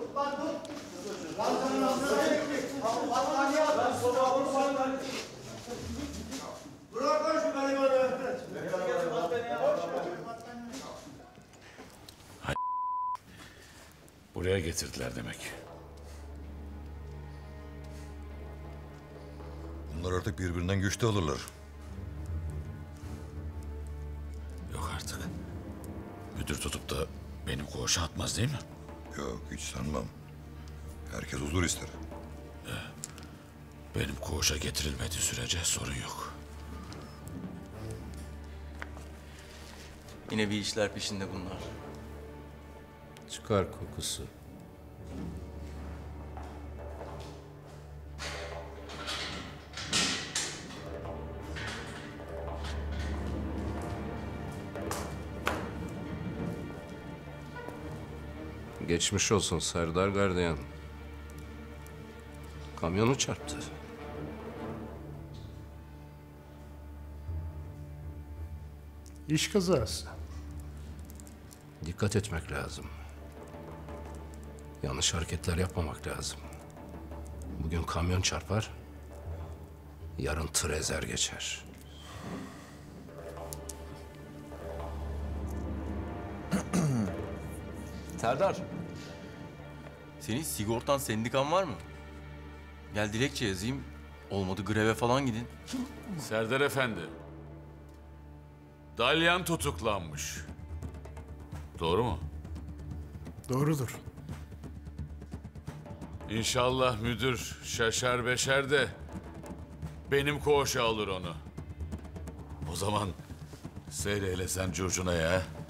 Bırak lan şu garibanı. Buraya getirdiler demek. Bunlar artık birbirinden güçlü olurlar. Yok artık. Müdür tutup da benim koğuşa atmaz değil mi? Yok, hiç sanmam. Herkes huzur ister. Benim koğuşa getirilmediği sürece sorun yok. Yine bir işler peşinde bunlar. Çıkar kokusu. Geçmiş olsun Serdar Gardiyan. Kamyonu çarptı. İş kazası. Dikkat etmek lazım. Yanlış hareketler yapmamak lazım. Bugün kamyon çarpar, yarın tır ezer geçer. Serdar. Senin sigortan, sendikan var mı? Gel dilekçe yazayım. Olmadı greve falan gidin. Serdar Efendi. Dalyan tutuklanmış. Doğru mu? Doğrudur. İnşallah müdür şaşar beşer de benim koğuşa alır onu. O zaman seyreyle sen curcuna ya.